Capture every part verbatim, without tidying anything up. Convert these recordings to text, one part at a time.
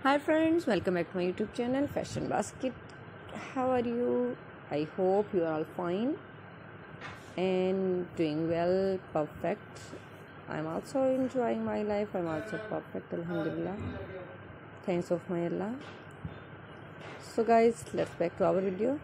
Hi friends, welcome back to my YouTube channel Fashion Basket. How are you? I hope you are all fine and doing well, perfect. I'm also enjoying my life. I'm also perfect, Alhamdulillah. Thanks of my Allah. So guys, let's back to our video.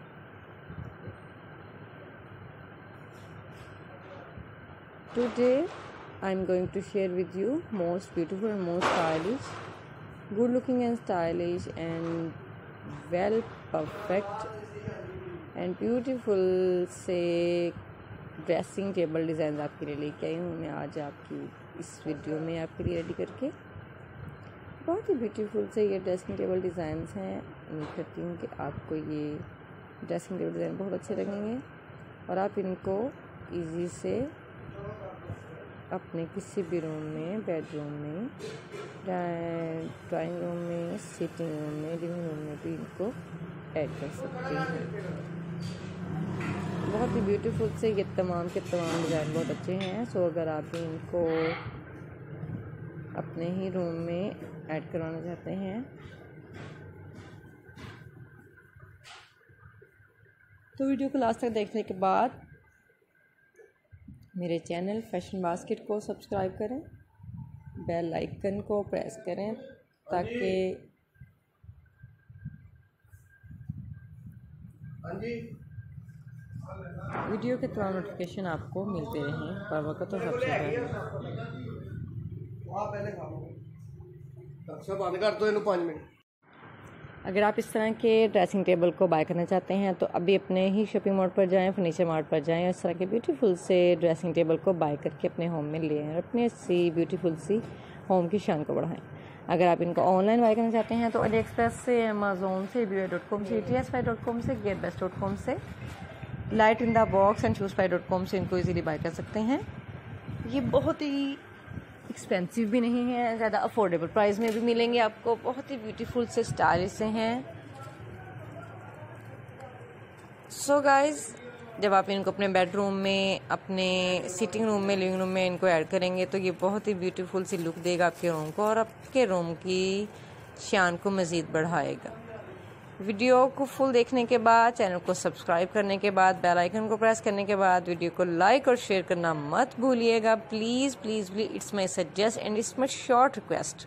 Today I'm going to share with you most beautiful and most stylish, good looking and stylish and well perfect and beautiful से dressing table design आपके लिए लेके आई हूँ मैं आज आपकी इस video में आपके लिए रेडी करके। बहुत ही ब्यूटीफुल से ये ड्रेसिंग टेबल डिज़ाइंस हैं। उम्मीद करती हूँ कि आपको ये ड्रेसिंग टेबल डिज़ाइन बहुत अच्छे लगेंगे और आप इनको इजी से अपने किसी भी रूम में, बेडरूम में, ड्राइंग रूम में, सिटिंग रूम में, लिविंग रूम में भी इनको ऐड कर सकते हैं। बहुत ही ब्यूटीफुल से ये तमाम के तमाम डिज़ाइन बहुत अच्छे हैं। सो अगर आप इनको अपने ही रूम में ऐड करवाना चाहते हैं तो वीडियो को लास्ट तक देखने के बाद मेरे चैनल फैशन बास्केट को सब्सक्राइब करें, बेल आइकन को प्रेस करें ताकि वीडियो के तमाम नोटिफिकेशन आपको मिलते रहें पर वक्त। तो सबसे पहले अगर आप इस तरह के ड्रेसिंग टेबल को बाय करना चाहते हैं तो अभी अपने ही शॉपिंग मॉल पर जाएं, फर्नीचर मार्ट पर जाएं और इस तरह के ब्यूटीफुल से ड्रेसिंग टेबल को बाय करके अपने होम में ले आएं और अपने सी ब्यूटीफुल सी होम की शान को बढ़ाएं। अगर आप इनको ऑनलाइन बाय करना चाहते हैं तो अली एक्सप्रेस से, अमेज़ॉन से, बी डॉट कॉम से, T S Y dot com से, गेट बेस्ट डॉट कॉम से, light in the box and shoes pie dot com से इनको ईजीली बाय कर सकते हैं। ये बहुत ही एक्सपेंसिव भी नहीं है, ज़्यादा अफोर्डेबल प्राइस में भी मिलेंगे आपको। बहुत ही ब्यूटीफुल से स्टाइलिश से हैं। सो गाइस, जब आप इनको अपने बेडरूम में, अपने सिटिंग रूम में, लिविंग रूम में इनको ऐड करेंगे तो ये बहुत ही ब्यूटीफुल सी लुक देगा आपके रूम को और आपके रूम की शान को मज़ीद बढ़ाएगा। वीडियो को फुल देखने के बाद, चैनल को सब्सक्राइब करने के बाद, बेल आइकन को प्रेस करने के बाद वीडियो को लाइक और शेयर करना मत भूलिएगा। Please please please it's my suggest and it's my short request.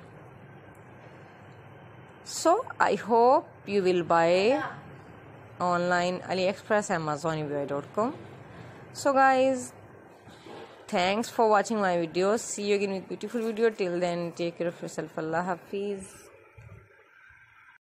So I hope you will buy online AliExpress, Amazon, B Y dot com. So guys, thanks for watching my videos. See you again with beautiful video. Till then, take care of yourself. Allah Hafiz.